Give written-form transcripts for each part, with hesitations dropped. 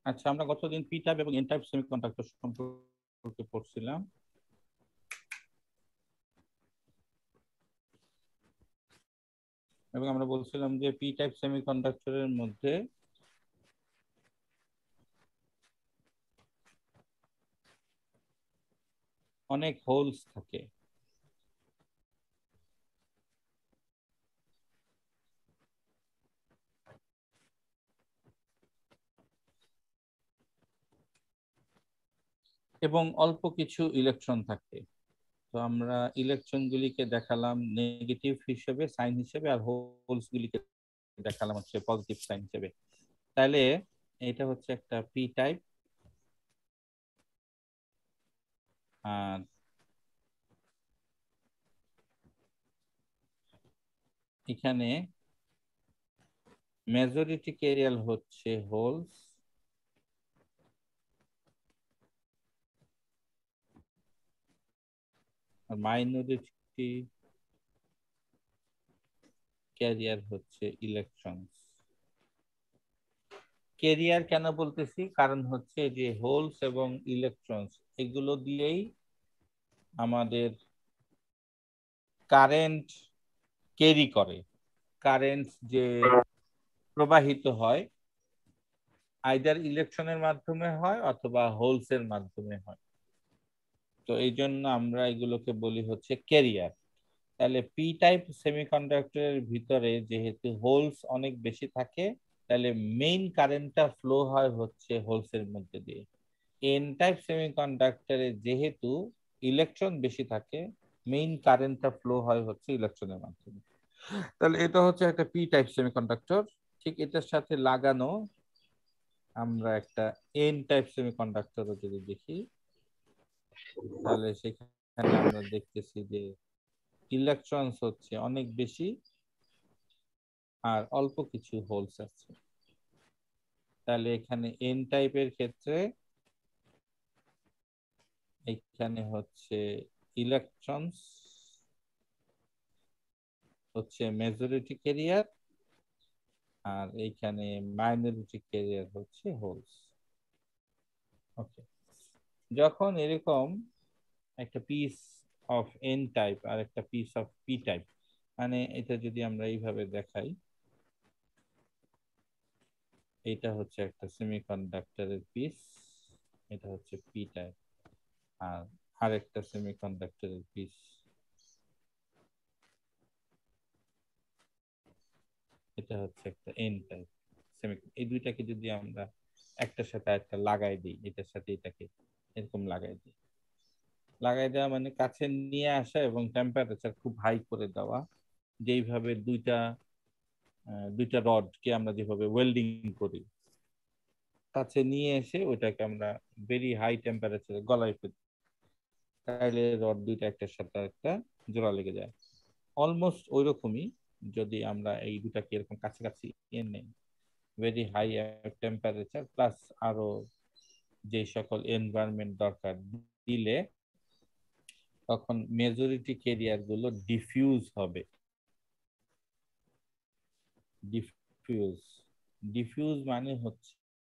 আচ্ছা, আমরা গতদিন পি টাইপ এবং এন টাইপ সেমিকন্ডাক্টর সম্পর্কে পড়ছিলাম। এবং আমরা বলছিলাম যে পি টাইপ সেমিকন্ডাক্টরের মধ্যে অনেক হোলস থাকে। এবং অল্প কিছু ইলেকট্রন থাকে। তো আমরা ইলেকট্রন গুলিকে দেখালাম নেগেটিভ হিসেবে, সাইন হিসেবে, আর হোলস গুলিকে দেখালাম হচ্ছে পজিটিভ সাইন হিসেবে। তাহলে এটা হচ্ছে একটা পি টাইপ। আর এখানে মেজরিটি ক্যারিয়ার হচ্ছে হোলস, আর মাইনরিটি ক্যারিয়ার হচ্ছে ইলেকট্রন। ক্যারিয়ার কেন বলতেছি, কারণ হচ্ছে যে হোলস এবং ইলেকট্রনস এগুলো দিয়েই আমাদের কারেন্ট ক্যারি করে। কারেন্ট যে প্রবাহিত হয় আইদার ইলেকট্রনের মাধ্যমে হয় অথবা হোলস এর মাধ্যমে হয়। তো এই জন্য আমরা এগুলোকে বলি হচ্ছে ক্যারিয়ার। তাহলে পি টাইপ সেমিকন্ডাক্টরের ভিতরে যেহেতু হোলস অনেক বেশি থাকে, তাহলে মেইন কারেন্টটা ফ্লো হয় হচ্ছে হোলস এর মধ্যে দিয়ে। এন টাইপ সেমিকন্ডাক্টরে যেহেতু ইলেকট্রন বেশি থাকে, মেইন কারেন্টটা ফ্লো হয় হচ্ছে ইলেকট্রনের মাধ্যমে। তাহলে এটা হচ্ছে একটা পি টাইপ সেমিকন্ডাক্টর। ঠিক এটার সাথে লাগানো আমরা একটা এন টাইপ সেমিকন্ডাক্টরও যদি দেখি, তাহলে সেখানে আমরা দেখতেছি যে ইলেকট্রন হচ্ছে অনেক বেশি আর অল্প কিছু হোলস আছে। তাহলে এখানে এন টাইপের ক্ষেত্রে এখানে হচ্ছে ইলেকট্রনস হচ্ছে মেজরিটি ক্যারিয়ার, আর এইখানে মাইনরিটি ক্যারিয়ার হচ্ছে হোলস। ওকে, যখন এরকম একটা পিস অফ এন টাইপ আর একটা পিস অফ পি টাইপ, মানে এটা যদি আমরা এইভাবে দেখাই, এটা হচ্ছে একটা সেমিকন্ডাক্টরের পিস, এটা হচ্ছে পি টাইপ, আর আরেকটা সেমিকন্ডাক্টরের পিস, এটা হচ্ছে একটা এন টাইপ সেমি। এই দুইটাকে যদি আমরা একটার সাথে একটা লাগাই দিই, এটার সাথে এটাকে এরকম লাগাই দিই, লাগাই দেওয়া মানে কাছে নিয়ে আসা এবং টেম্পারেচার খুব হাই করে দেওয়া। যেইভাবে দুইটা রডকে আমরা যেভাবে ওয়েল্ডিং করি, কাছে নিয়ে এসে ওইটাকে আমরা ভেরি হাই টেম্পারেচারে গলায় ফেলি, তাহলে রড দুইটা একটার সাথে একটা জোড়া লেগে যায়। অলমোস্ট ওই রকমই যদি আমরা এই দুটাকে এরকম কাছাকাছি এনে ভেরি হাই টেম্পারেচার প্লাস আরো যে সকল এনভায়রনমেন্ট দরকার দিলে, তখন মেজরিটি ক্যারিয়ার গুলো ডিফিউজ হবে। ডিফিউজ ডিফিউজ মানে হচ্ছে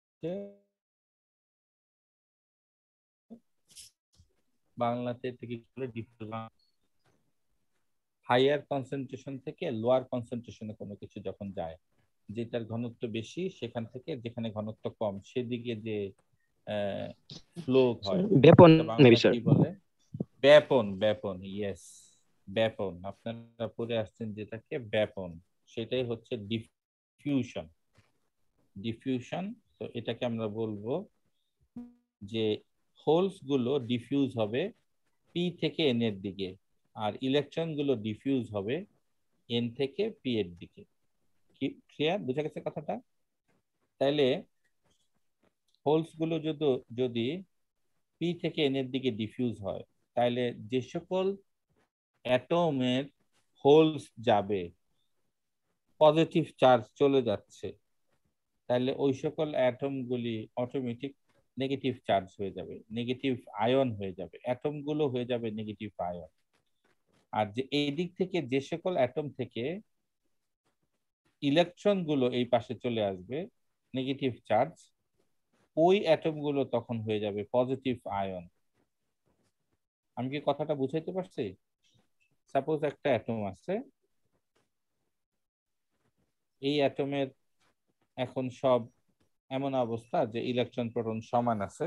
বাংলাতে থেকে ডিফিউজ, হাইয়ার কনসেন্ট্রেশন থেকে লোয়ার কনসেন্ট্রেশনে কোনো কিছু যখন যায়, যেটার ঘনত্ব বেশি সেখান থেকে যেখানে ঘনত্ব কম সেদিকে যে ফ্লো হয়, ব্যাপন এটা বাংলা স্যার। কি বলে? ব্যাপন। ব্যাপন, ইয়েস, ব্যাপন। আপনারা পড়ে আসছেন যেটাকে ব্যাপন, সেটাই হচ্ছে ডিফিউশন। ডিফিউশন। তো এটাকে আমরা বলবো যে হোলস গুলো ডিফিউজ হবে পি থেকে এন এর দিকে, আর ইলেকট্রন গুলো ডিফিউজ হবে এন থেকে পি এর দিকে। কি ক্লিয়ার? বুঝা গেছে কথাটা? তাইলে হোলস গুলো যদি যদি পি থেকে এন এর দিকে ডিফিউজ হয়, তাহলে যে সকল অ্যাটমের হোলস যাবে, পজিটিভ চার্জ চলে যাচ্ছে, তাহলে ওই সকল অ্যাটম গুলি অটোমেটিক নেগেটিভ চার্জ হয়ে যাবে, নেগেটিভ আয়ন হয়ে যাবে, অ্যাটম গুলো হয়ে যাবে নেগেটিভ আয়ন। আর যে এই দিক থেকে যে সকল অ্যাটম থেকে ইলেকট্রন গুলো এই পাশে চলে আসবে নেগেটিভ চার্জ, ওই অ্যাটমগুলো তখন হয়ে যাবে পজিটিভ আয়ন। আমি কি কথাটা বুঝাইতে পারছি? সাপোজ একটা অ্যাটম আছে, এই অ্যাটমের এখন সব এমন অবস্থা যে ইলেকট্রন প্রোটন সমান আছে,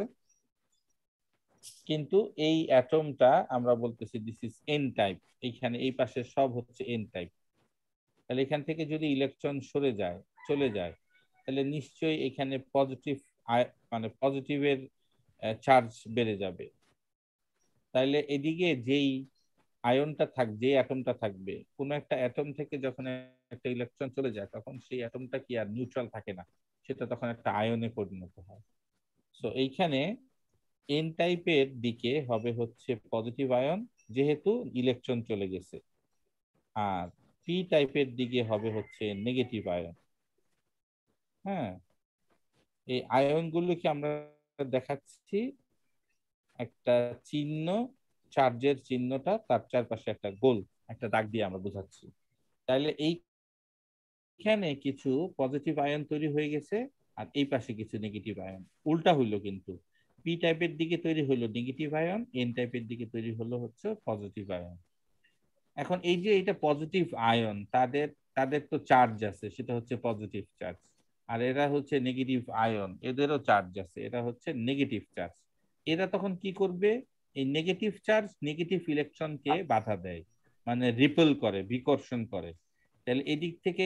কিন্তু এই অ্যাটমটা আমরা বলতেছি দিস ইজ এন টাইপ, এইখানে এই পাশে সব হচ্ছে এন টাইপ। তাহলে এখান থেকে যদি ইলেকট্রন সরে যায়, চলে যায়, তাহলে নিশ্চয়ই এখানে পজিটিভ মানে পজিটিভের চার্জ বেড়ে যাবে। তাহলে এদিকে যেই আয়নটা থাকবে, যে অ্যাটমটা থাকবে, কোনো একটা অ্যাটম থেকে যখন একটা ইলেকট্রন চলে যায় তখন সেই অ্যাটমটা কি আর নিউট্রাল থাকে না, সেটা তখন একটা আয়নে পরিণত হয়। সো এইখানে এন টাইপের দিকে হবে হচ্ছে পজিটিভ আয়ন, যেহেতু ইলেকট্রন চলে গেছে, আর পি টাইপের দিকে হবে হচ্ছে নেগেটিভ আয়ন। হ্যাঁ, এই আয়নগুলোকে আমরা দেখাচ্ছি একটা চিহ্ন, চার্জের চিহ্নটা তার চারপাশে একটা গোল একটা দাগ দিয়ে আমরা বোঝাচ্ছি। তাইলে এইখানে কিছু পজিটিভ আয়ন তৈরি হয়ে গেছে, আর এই পাশে কিছু নেগেটিভ আয়ন। উল্টা হইলো কিন্তু, পি টাইপের দিকে তৈরি হলো নেগেটিভ আয়ন, এন টাইপের দিকে তৈরি হলো হচ্ছে পজিটিভ আয়ন। এখন এই যে এটা পজিটিভ আয়ন, তাদের তাদের তো চার্জ আছে, সেটা হচ্ছে পজিটিভ চার্জ। আর এরা হচ্ছে নেগেটিভ আয়ন, এদেরও চার্জ আছে, এটা হচ্ছে নেগেটিভ চার্জ। এরা তখন কি করবে? এই নেগেটিভ চার্জ নেগেটিভ ইলেকট্রনকে বাধা দেয়, মানে রিপেল করে, বিকর্ষণ করে। তাহলে এদিক থেকে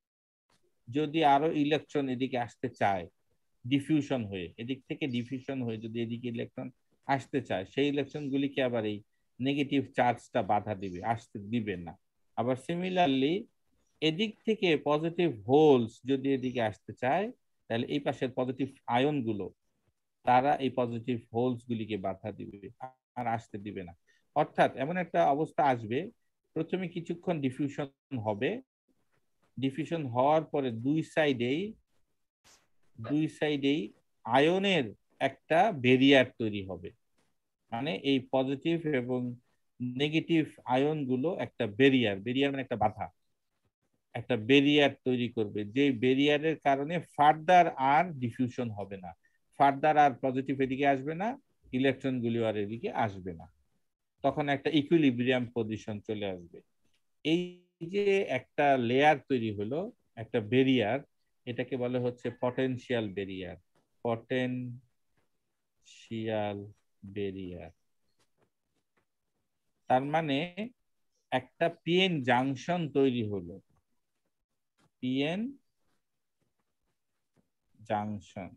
যদি আরো ইলেকট্রন এদিকে আসতে চায়, ডিফিউশন হয়ে, এদিক থেকে ডিফিউশন হয়ে যদি এদিকে ইলেকট্রন আসতে চায়, সেই ইলেকট্রন গুলিকে আবার এই নেগেটিভ চার্জটা বাধা দিবে, আসতে দিবে না। আবার সিমিলারলি এদিক থেকে পজিটিভ হোলস যদি এদিকে আসতে চায়, তাহলে এই পাশের পজিটিভ আয়ন গুলো, তারা এই পজিটিভ হোলস গুলিকে বাধা দিবে, আর আসতে দিবে না। অর্থাৎ এমন একটা অবস্থা আসবে, প্রথমে কিছুক্ষণ ডিফিউশন হবে, ডিফিউশন হওয়ার পরে দুই সাইডেই আয়নের একটা বেরিয়ার তৈরি হবে। মানে এই পজিটিভ এবং নেগেটিভ আয়ন গুলো একটা বেরিয়ার, বেরিয়ার মানে একটা বাধা, একটা বেরিয়ার তৈরি করবে, যে বেরিয়ারের কারণে ফার্দার আর ডিফিউশন হবে না, ফার্দার আর পজিটিভ এদিকে আসবে না, ইলেকট্রন গুলি আর এদিকে আসবে না। তখন একটা ইকুইলিব্রিয়াম পজিশন চলে আসবে। এই যে একটা লেয়ার তৈরি হলো, একটা বেরিয়ার, এটাকে বলে হচ্ছে পটেনশিয়াল বেরিয়ার। পটেনশিয়াল বেরিয়ার তার মানে একটা পিএন জাংশন তৈরি হলো, পিএন জাংশন।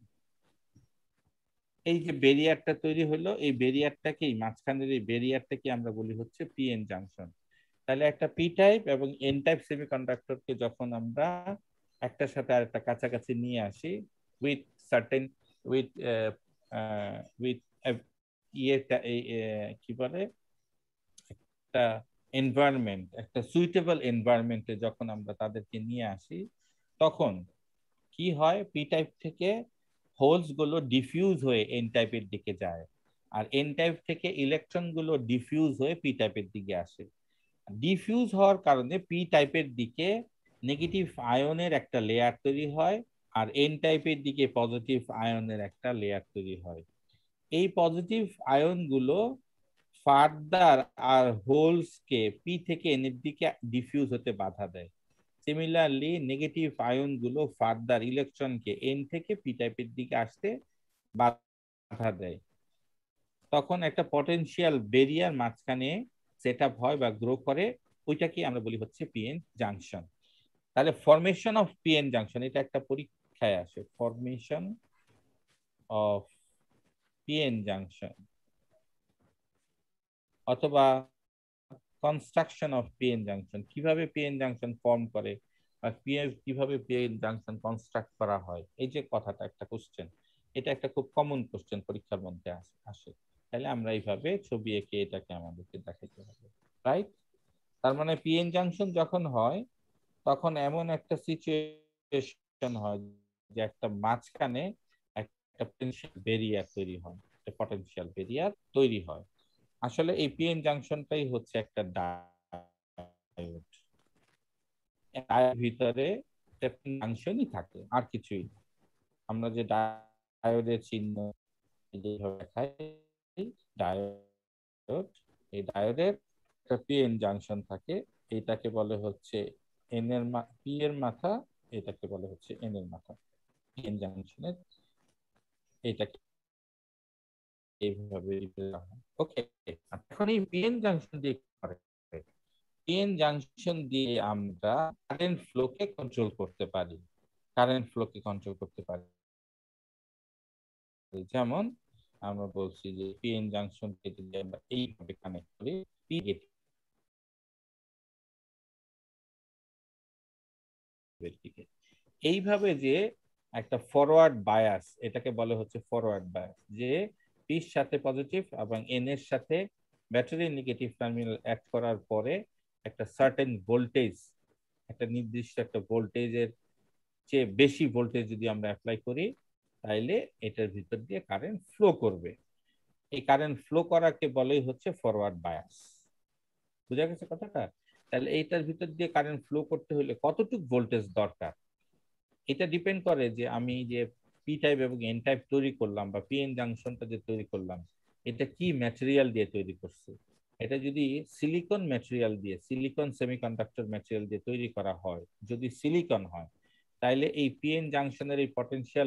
এই যে বেরিয়ারটা তৈরি হলো, এই বেরিয়ারটাকেই, মাঝখানের এই বেরিয়ারটাকে আমরা বলি হচ্ছে পিএন জাংশন। তাহলে একটা পি টাইপ এবং এন টাইপ সেমিকন্ডাক্টরকে যখন আমরা একটার সাথে আর একটা কাছাকাছি নিয়ে আসি, উইথ সার্টেন, উইথ উইথ ইয়েটা কি বলে, একটা এনভায়রনমেন্ট, একটা সুইটেবল এনভায়রনমেন্টে যখন আমরা তাদেরকে নিয়ে আসি, তখন কি হয়? পি টাইপ থেকে হোলস গুলো ডিফিউজ হয়ে এন টাইপের দিকে যায়, আর এন টাইপ থেকে ইলেকট্রন গুলো ডিফিউজ হয়ে পি টাইপের দিকে আসে। ডিফিউজ হওয়ার কারণে পি টাইপের দিকে নেগেটিভ আয়নের একটা লেয়ার তৈরি হয়, আর এন টাইপের দিকে পজিটিভ আয়নের একটা লেয়ার তৈরি হয়। এই পজিটিভ আয়নগুলো ফার্দার আর হোলস কে পি থেকে এন এর দিকে ডিফিউজ হতে বাধা দেয়। সিমিলারলি নেগেটিভ আয়ন গুলো ফার্দার ইলেকট্রনকে এন থেকে পি টাইপের দিকে আসতে বাধা দেয়। তখন একটা পটেনশিয়াল বেরিয়ার মাঝখানে সেট আপ হয় বা গ্রো করে, ওইটাকে আমরা বলি হচ্ছে পিএন জাংশন। তাহলে ফরমেশন অফ পিএন জাংশন, এটা একটা পরীক্ষায় আসে, ফরমেশন অফ পিএন জাংশন অথবা কনস্ট্রাকশন অফ পিএন জাংশন, কিভাবে পিএন জাংশন ফর্ম করে বা কিভাবে পিএন জাংশন কনস্ট্রাক্ট করা হয়, এই যে কথাটা একটা কোশ্চেন, এটা একটা খুব কমন কোশ্চেন পরীক্ষার মধ্যে আসে। তাহলে আমরা এইভাবে ছবি এঁকে এটাকে আমাদেরকে দেখাইতে হবে, রাইট? তার মানে পিএন জাংশন যখন হয়, তখন এমন একটা সিচুয়েশন হয় যে একটা মাঝখানে একটা পটেনশিয়াল বেরিয়ার তৈরি হয়, একটা পটেনশিয়াল বেরিয়ার তৈরি হয়। আসলে এই পিএন জাংশনটাই হচ্ছে একটা ডায়োড। ডায়োড ভিতরে জাংশনই থাকে, আর কিছুই না। আমরা যে ডায়োডের চিহ্ন যেভাবে দেখায় ডায়োড, এই ডায়োডের একটা পিএন জাংশন থাকে, এটাকে বলে হচ্ছে এন এর পি এর মাথা, এটাকে বলে হচ্ছে এন এর মাথা। পিএন জাংশনের এটাকে এইভাবে ওকে। এখন এই পিএন জাংশন দিয়ে কি করে? পিএন জাংশন দিয়ে আমরা কারেন্ট ফ্লোকে কন্ট্রোল করতে পারি। কারেন্ট ফ্লোকে কন্ট্রোল করতে পারি যেমন আমরা বলছি যে পিএন জাংশনকে যদি আমরা এইভাবে কানেক্ট করি, পি দিকে এইভাবে যে একটা ফরওয়ার্ড বায়াস, এটাকে বলে হচ্ছে ফরওয়ার্ড বায়াস, যে পির সাথে পজিটিভ এবং এন এর সাথে ব্যাটারি নেগেটিভ টার্মিনাল অ্যাড করার পরে একটা সার্টেন ভোল্টেজ, একটা নির্দিষ্ট একটা ভোল্টেজের চেয়ে বেশি ভোল্টেজ যদি আমরা অ্যাপ্লাই করি, তাইলে এটার ভিতর দিয়ে কারেন্ট ফ্লো করবে। এই কারেন্ট ফ্লো করাকে বলেই হচ্ছে ফরওয়ার্ড বায়াস। বুঝা গেছে কথাটা? তাহলে এইটার ভিতর দিয়ে কারেন্ট ফ্লো করতে হলে কতটুকু ভোল্টেজ দরকার, এটা ডিপেন্ড করে যে আমি যে পি টাইপ এবং এন টাইপ তৈরি করলাম বা পিএন জাংশনটা যে তৈরি করলাম, এটা কি ম্যাটেরিয়াল দিয়ে তৈরি করছে। এটা যদি সিলিকন ম্যাটেরিয়াল দিয়ে, সিলিকন সেমিকন্ডাক্টর ম্যাটেরিয়াল দিয়ে তৈরি করা হয়, যদি সিলিকন হয়, তাইলে এই পিএন জাংশনের এই পটেনশিয়াল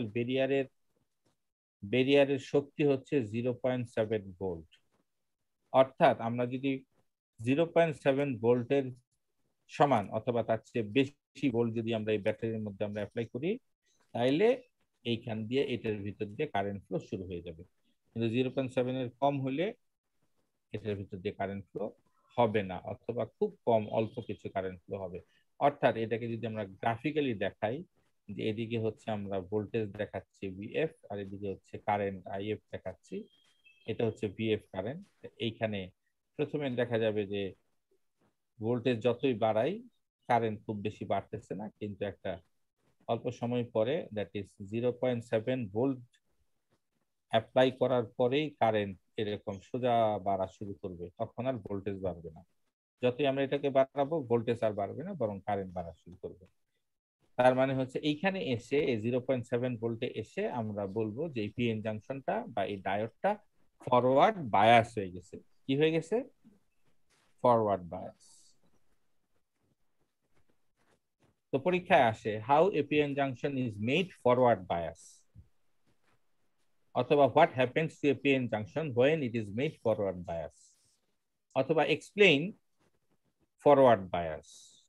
বেরিয়ারের শক্তি হচ্ছে 0.7 ভোল্ট। অর্থাৎ আমরা যদি 0.7 ভোল্টের সমান অথবা তার চেয়ে বেশি ভোল্ট যদি আমরা এই ব্যাটারির মধ্যে আমরা অ্যাপ্লাই করি, তাইলে এইখান দিয়ে এটার ভিতর দিয়ে কারেন্ট ফ্লো শুরু হয়ে যাবে। কিন্তু 0.7 কম হলে এটার ভিতর দিয়ে কারেন্ট ফ্লো হবে না, অথবা খুব কম অল্প কিছু কারেন্ট ফ্লো হবে। অর্থাৎ এটাকে যদি আমরা গ্রাফিক্যালি দেখাই, যে এদিকে হচ্ছে আমরা ভোল্টেজ দেখাচ্ছি ভিএফ, আর এদিকে হচ্ছে কারেন্ট আইএফ দেখাচ্ছি, এটা হচ্ছে ভিএফ কারেন্ট। এইখানে প্রথমে দেখা যাবে যে ভোল্টেজ যতই বাড়াই কারেন্ট খুব বেশি বাড়তেছে না, কিন্তু একটা অল্প সময় পরে, দ্যাট ইজ 0.7 ভোল্ট অ্যাপ্লাই করার পরেই কারেন্ট এরকম সোজা বাড়া শুরু করবে, তখন আর ভোল্টেজ বাড়বে না। যতই আমরা এটাকে বাড়াবো ভোল্টেজ আর বাড়বে না, বরং কারেন্ট বাড়া শুরু করবে। তার মানে হচ্ছে এইখানে এসে এই 0.7 ভোল্টে এসে আমরা বলবো যে এই পিএন জাংশনটা বা এই ডায়োডটা ফরওয়ার্ড বায়াস হয়ে গেছে। কি হয়ে গেছে? Forward bias. তো পরীক্ষায় আসে how a PN junction is made forward bias, অথবা what happens to a PN junction when it is made forward bias, অথবা এক্সপ্লেইন ফরওয়ার্ড বায়াস।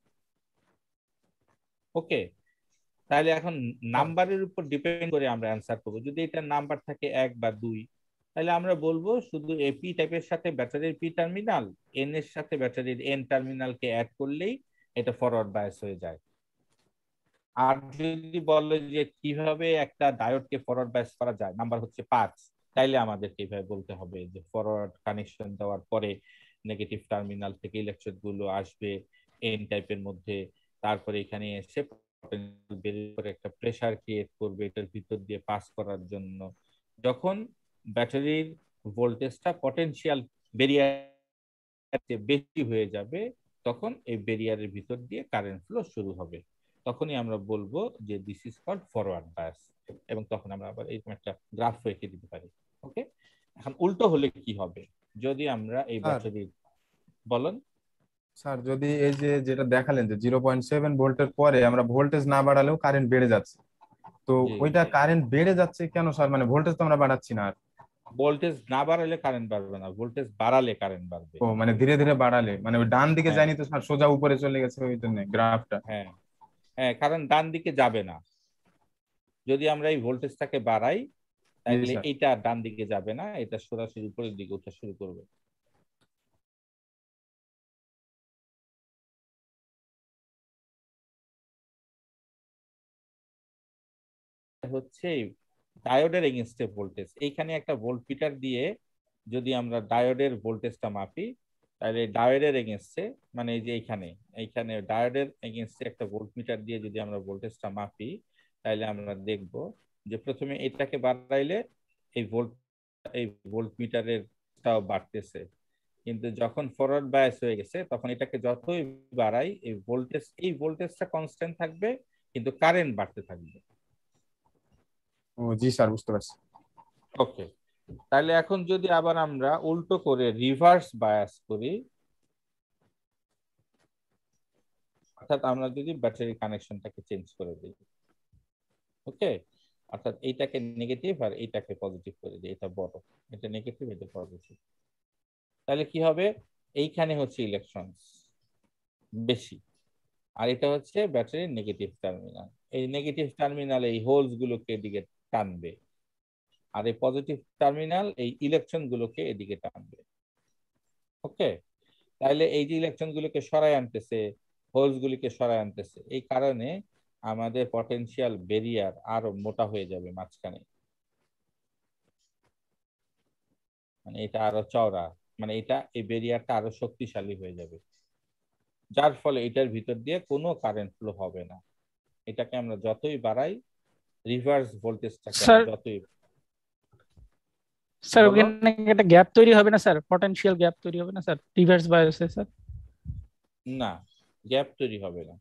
ওকে, তাহলে এখন নাম্বারের উপর ডিপেন্ড করে আমরা অ্যান্সার করবো। যদি এটা নাম্বার থাকে 1 বা 2, তাহলে আমরা বলবো শুধু এপি টাইপের সাথে ব্যাটারির পি টার্মিনাল, এন এর সাথে ব্যাটারির এন টার্মিনালকে অ্যাড করলেই এটা ফরওয়ার্ড বায়াস হয়ে যায়। আর যদি বলে যে কিভাবে একটা ডায়োডকে ফরওয়ার্ড বায়াস করা যায়, নাম্বার হচ্ছে 5, তাইলে আমাদেরকে এইভাবে বলতে হবে যে ফরওয়ার্ড কানেকশন দেওয়ার পরে নেগেটিভ টার্মিনাল থেকে ইলেকট্রন গুলো আসবে এন টাইপের মধ্যে, তারপরে এখানে এসে বের করে একটা প্রেসার ক্রিয়েট করবে এটার ভিতর দিয়ে পাস করার জন্য। যখন ব্যাটারির ভোল্টেজটা পটেনশিয়াল বেরিয়ার বেশি হয়ে যাবে, তখন এই বেরিয়ারের ভিতর দিয়ে কারেন্ট ফ্লো শুরু হবে। তখনই আমরা বলবো যে this is called forward bias, এবং তখন আমরা আবার এরকম একটা গ্রাফ এঁকে দিতে পারি। ওকে, এখন উল্টো হলে কি হবে? যদি আমরা এই স্যার ব্যাটারির, বলেন। স্যার যদি এই যে যেটা দেখালেন যে 0.7 ভোল্টের পরে আমরা ভোল্টেজ না বাড়ালেও কারেন্ট বেড়ে যাচ্ছে, তো জি, ওইটা কারেন্ট বেড়ে যাচ্ছে কেন স্যার? মানে ভোল্টেজ তো আমরা বাড়াচ্ছি না আর। ভোল্টেজ না বাড়ালে কারেন্ট বাড়বে না, ভোল্টেজ বাড়ালে কারেন্ট বাড়বে। ও মানে ধীরে ধীরে বাড়ালে, মানে ওই ডান দিকে হ্যাঁ, যায়নি তো স্যার, সোজা উপরে চলে গেছে ওই জন্য গ্রাফটা। হ্যাঁ, হ্যাঁ, কারণ ডান দিকে যাবে না। যদি আমরা এই ভোল্টেজটাকে বাড়াই, জি তাহলে স্যার। এইটা ডান দিকে যাবে না, এটা সরাসরি উপরের দিকে উঠা শুরু করবে। হচ্ছে ডায়োডের এগেনস্টে ভোল্টেজ, এইখানে একটা ভোল্টমিটার দিয়ে যদি আমরা ডায়োডের ভোল্টেজটা মাপি, তাহলে ডায়োডের এগেনস্টে, মানে এই যে এইখানে এইখানে ডায়োডের এগেনস্টে একটা ভোল্টমিটার দিয়ে যদি আমরা ভোল্টেজটা মাপি, তাহলে আমরা দেখব যে প্রথমে এটাকে বাড়াইলে এই ভোল্টমিটারের টাও বাড়তেছে, কিন্তু যখন ফরওয়ার্ড বায়াস হয়ে গেছে তখন এটাকে যতই বাড়াই এই ভোল্টেজটা কনস্ট্যান্ট থাকবে, কিন্তু কারেন্ট বাড়তে থাকবে। ও জি স্যার, বুঝতে পারছি। ওকে, তাহলে এখন যদি আবার আমরা উল্টো করে রিভার্স বায়াস করি, অর্থাৎ আমরা যদি ব্যাটারি কানেকশনটাকে চেঞ্জ করে দিই, ওকে, অর্থাৎ এইটাকে নেগেটিভ আর এইটাকে পজিটিভ করে দিই, এটা বড়, এটা নেগেটিভ, এটা পজিটিভ, তাহলে কি হবে? এইখানে হচ্ছে ইলেকট্রন বেশি, আর এটা হচ্ছে ব্যাটারির নেগেটিভ টার্মিনাল। এই নেগেটিভ টার্মিনাল এই হোলস গুলোকে এদিকে টানবে, আর এই পজিটিভ টার্মিনাল এই ইলেকট্রন গুলোকে এদিকে টানবে। ওকে, তাহলে এই যে ইলেকট্রন গুলোকে সরায় আনতেছে, হোলস গুলিকে সরায় আনতেছে, এই কারণে আমাদের পটেনশিয়াল বেরিয়ার আরো মোটা হয়ে যাবে মাঝখানে, মানে এটা আরো চওড়া, মানে এটা এই বেরিয়ারটা আরো শক্তিশালী হয়ে যাবে, যার ফলে এটার ভিতর দিয়ে কোনো কারেন্ট ফ্লো হবে না। এটাকে আমরা যতই বাড়াই, রিভার্স ভোল্টেজটাকে আমরা স্যার, যতই, স্যার বলো। ওখানে একটা গ্যাপ তৈরি হবে না স্যার? পটেনশিয়াল গ্যাপ তৈরি হবে না স্যার রিভার্স বায়াসে স্যার? না, গ্যাপ তৈরি হবে না,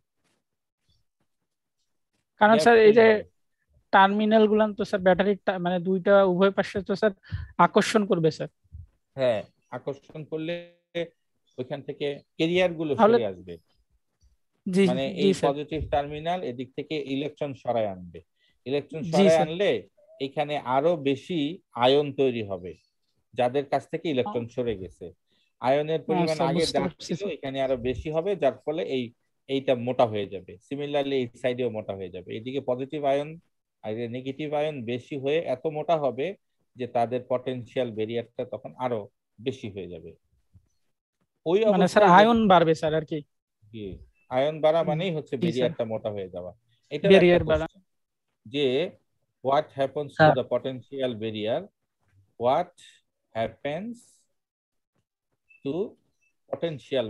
কারণ গ্যাপ স্যার এই তৈরি যে হবে। টার্মিনাল গুলান তো স্যার ব্যাটারির মানে দুইটা উভয় পাশে তো স্যার আকর্ষণ করবে স্যার। হ্যাঁ, আকর্ষণ করলে ওইখান থেকে কেরিয়ার গুলো তাহলে সরে আসবে, জি, মানে জি এই স্যার, পজিটিভ টার্মিনাল এদিক থেকে ইলেকট্রন সরায় আনবে, ইলেকট্রন জি সরায় স্যার। আনলে এখানে আরো বেশি আয়ন তৈরি হবে, যাদের কাছ থেকে ইলেকট্রন সরে গেছে। আয়নের পরিমাণ স্যার আগে বুঝতে যা পারছি ছিল স্যার। এখানে আরো বেশি হবে, যার ফলে এইটা মোটা হয়ে যাবে। সিমিলারলি এই সাইডেও মোটা হয়ে যাবে, এদিকে পজিটিভ আয়ন আর নেগেটিভ আয়ন বেশি হয়ে এত মোটা হবে যে তাদের পটেনশিয়াল বেরিয়ারটা তখন আরো বেশি হয়ে যাবে। ওই মানে স্যার অবস্থায় যদি আয়ন বাড়বে স্যার আর কি? আয়ন বাড়া মানেই হচ্ছে জি স্যার, বেরিয়ারটা মোটা হয়ে যাওয়া। এটার একটা ব্যারিয়ার বাড়া। কোশ্চেন যে what happens to sir the potential barrier, what happens to potential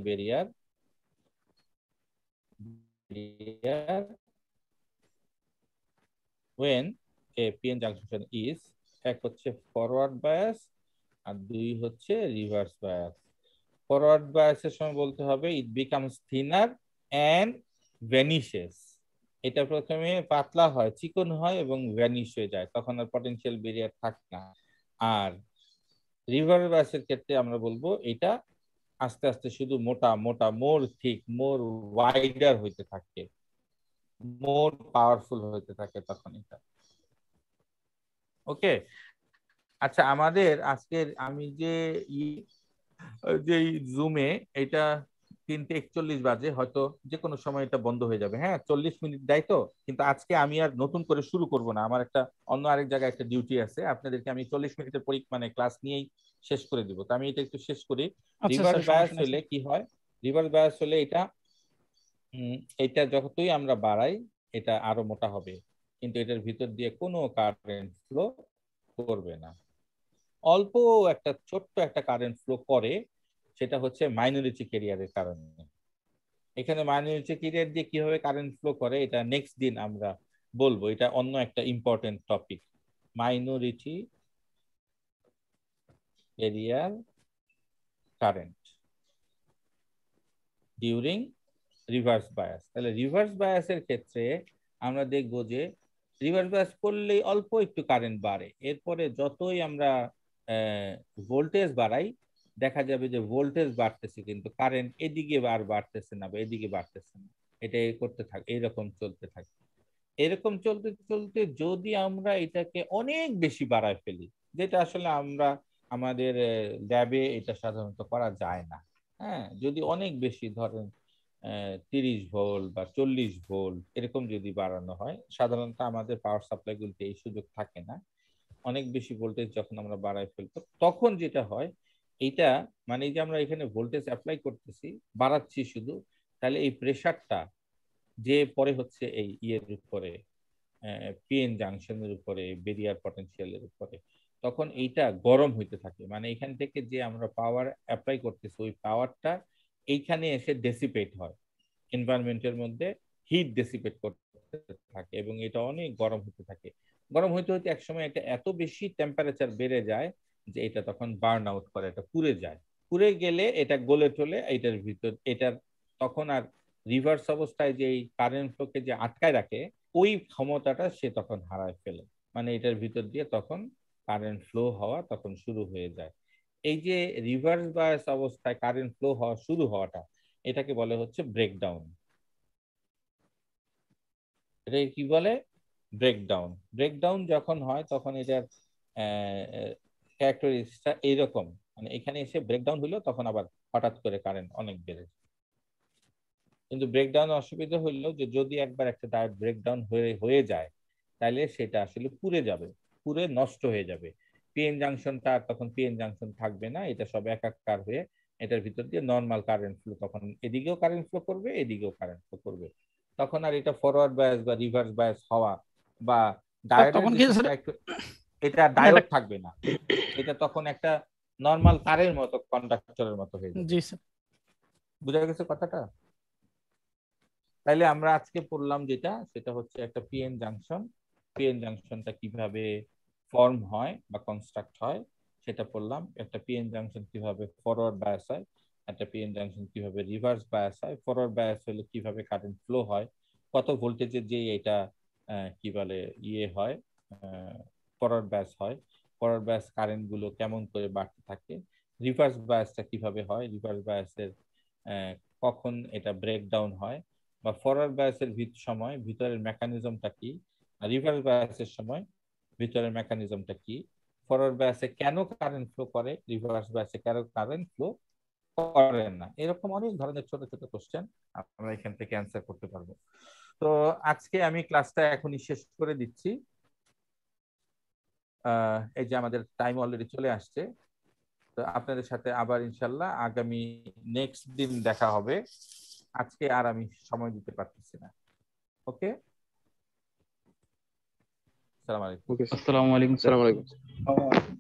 barrier when a PN junction is, এক হচ্ছে ফরওয়ার্ড বায়াস আর দুই হচ্ছে রিভার্স বায়াস। ফরওয়ার্ড বায়াসের সময় বলতে হবে it becomes thinner and vanishes, এটা প্রথমে পাতলা হয়, চিকন হয় এবং ভ্যানিশ হয়ে যায়, তখন আর পটেনশিয়াল বেরিয়ার থাকে না। আর রিভার্স বায়াসের ক্ষেত্রে আমরা বলবো এটা আস্তে আস্তে শুধু মোটা মোটা, মোর থিক, মোর ওয়াইডার হইতে থাকে, মোর পাওয়ারফুল হইতে থাকে তখন এটা। ওকে, আচ্ছা, আমাদের আজকের আমি যে জুমে এটা 3:41 বাজে, হয়তো যে কোনো সময় এটা বন্ধ হয়ে যাবে, হ্যাঁ 40 মিনিট দেয় তো, কিন্তু আজকে আমি আর নতুন করে শুরু করব না, আমার একটা অন্য আরেক জায়গায় একটা ডিউটি আছে, আপনাদেরকে আমি 40 মিনিটের মানে ক্লাস নিয়েই শেষ করে দিব। তো আমি এটা একটু শেষ করি। আচ্ছা রিভার্স স্যার, বায়াস সমস্যা নেই হলে স্যার। কি হয়? রিভার্স বায়াস হলে এটা যতই আমরা বাড়াই এটা আরো মোটা হবে, কিন্তু এটার ভিতর দিয়ে কোনো কারেন্ট ফ্লো করবে না। অল্প একটা ছোট্ট একটা কারেন্ট ফ্লো করে, সেটা হচ্ছে মাইনরিটি ক্যারিয়ারের কারণে। এখানে মাইনরিটি ক্যারিয়ার দিয়ে কিভাবে কারেন্ট ফ্লো করে এটা নেক্সট দিন আমরা বলবো, এটা অন্য একটা important topic, minority carrier current during reverse bias. তাহলে রিভার্স বায়াসের ক্ষেত্রে আমরা দেখব যে রিভার্স বায়াস করলেই অল্প একটু কারেন্ট বাড়ে, এরপরে যতই আমরা ভোল্টেজ বাড়াই দেখা যাবে যে ভোল্টেজ বাড়তেছে কিন্তু কারেন্ট এদিকে আর বাড়তেছে না বা এদিকে বাড়তেছে না, এটা করতে থাকে, এইরকম চলতে থাকে। এরকম চলতে চলতে যদি আমরা এটাকে অনেক বেশি বাড়ায় ফেলি, যেটা আসলে আমরা আমাদের ল্যাবে এটা সাধারণত করা যায় না, হ্যাঁ, যদি অনেক বেশি ধরেন 30 ভোল্ট বা 40 ভোল্ট এরকম যদি বাড়ানো হয়, সাধারণত আমাদের পাওয়ার সাপ্লাই গুলিতে এই সুযোগ থাকে না। অনেক বেশি ভোল্টেজ যখন আমরা বাড়ায় ফেলবো তখন যেটা হয়, এইটা মানে এই যে আমরা এখানে ভোল্টেজ অ্যাপ্লাই করতেছি, বাড়াচ্ছি শুধু, তাহলে এই প্রেসারটা যে পরে হচ্ছে এই ইয়ের উপরে, পিএন জাংশনের উপরে, বেরিয়ার পটেনশিয়ালের উপরে, তখন এইটা গরম হইতে থাকে, মানে এখান থেকে যে আমরা পাওয়ার অ্যাপ্লাই করতেছি ওই পাওয়ারটা এইখানে এসে ডেসিপেট হয়, এনভায়রনমেন্টের মধ্যে হিট ডেসিপেট করতে থাকে এবং এটা অনেক গরম হতে থাকে। গরম হইতে হইতে একসময় এটা এত বেশি টেম্পারেচার বেড়ে যায় যে এটা তখন বার্ন আউট করে, এটা পুড়ে যায়। পুড়ে গেলে এটা গলে চলে এটার ভিতর, এটার তখন আর রিভার্স অবস্থায় যে কারেন্ট ফ্লোকে যে আটকায় রাখে ওই ক্ষমতাটা সে তখন হারায় ফেলে। মানে এটার ভিতর দিয়ে তখন কারেন্ট ফ্লো হওয়া তখন শুরু হয়ে যায়। এই যে রিভার্স বায়াস অবস্থায় কারেন্ট ফ্লো হওয়া শুরু হওয়াটা, এটাকে বলে হচ্ছে ব্রেকডাউন। এটা কি বলে? ব্রেকডাউন। ব্রেকডাউন যখন হয় তখন এটার ক্যারেক্টারিস্টিকটা এইরকম, মানে এখানে এসে ব্রেকডাউন হইলো তখন আবার হঠাৎ করে কারেন্ট অনেক বেড়ে যায়। কিন্তু ব্রেকডাউন অসুবিধা হইলো যে যদি একবার একটা ডায়োড ব্রেকডাউন হয়ে যায় তাহলে সেটা আসলে পুড়ে যাবে, পুড়ে নষ্ট হয়ে যাবে। পিএন জাংশনটা আর তখন পিএন জাংশন থাকবে না, এটা সব একাকার হয়ে এটার ভিতর দিয়ে নর্মাল কারেন্ট ফ্লো, তখন এদিকেও কারেন্ট ফ্লো করবে এদিকেও কারেন্ট ফ্লো করবে। তখন আর এটা ফরওয়ার্ড বায়াস বা রিভার্স বায়াস হওয়া বা স্যার ডায়োডের তখন যে কি স্যার সিস্টেম একটু, এটা মানে ডায়োড থাকবে না, এটা তখন একটা নর্মাল তারের মতো, কন্ডাক্টরের মতো হয়ে যাবে। জি স্যার। বুঝা গেছে কথাটা? তাইলে আমরা আজকে পড়লাম যেটা, সেটা হচ্ছে একটা পিএন জাংশন। পিএন জাংশনটা কিভাবে ফর্ম হয় বা কনস্ট্রাক্ট হয় সেটা পড়লাম। একটা পিএন জাংশন কিভাবে ফরওয়ার্ড বায়াস হয়, একটা পিএন জাংশন কিভাবে রিভার্স বায়াস হয়। ফরওয়ার্ড বায়াস হলে কিভাবে কারেন্ট ফ্লো হয়, কত ভোল্টেজের যে এটা কি বলে ইয়ে হয়, ফরওয়ার্ড বায়াস হয়। ফরওয়ার্ড বায়াস কারেন্ট গুলো কেমন করে বাড়তে থাকে। রিভার্স বায়াসটা কিভাবে হয়, রিভার্স বায়াসের কখন এটা ব্রেকডাউন হয়, বা ফরওয়ার্ড বায়াসের সময় ভিতরের মেকানিজমটা কি, রিভার্স বায়াসের সময় ভিতরের মেকানিজমটা কি, ফরওয়ার্ড বায়াসে কেন কারেন্ট ফ্লো করে, রিভার্স বায়াসে কেন কারেন্ট ফ্লো করে না। এরকম অনেক ধরনের ছোট ছোট কোশ্চেন আমরা এখান থেকে অ্যান্সার করতে পারবো। তো আজকে আমি ক্লাসটা এখনই শেষ করে দিচ্ছি। এই যে আমাদের টাইম অলরেডি চলে আসছে, তো আপনাদের সাথে আবার ইনশাল্লাহ আগামী নেক্সট দিন দেখা হবে। আজকে আর আমি সময় দিতে পারতেছি না। ওকে, আসসালামু আলাইকুম। আসসালামু আলাইকুম।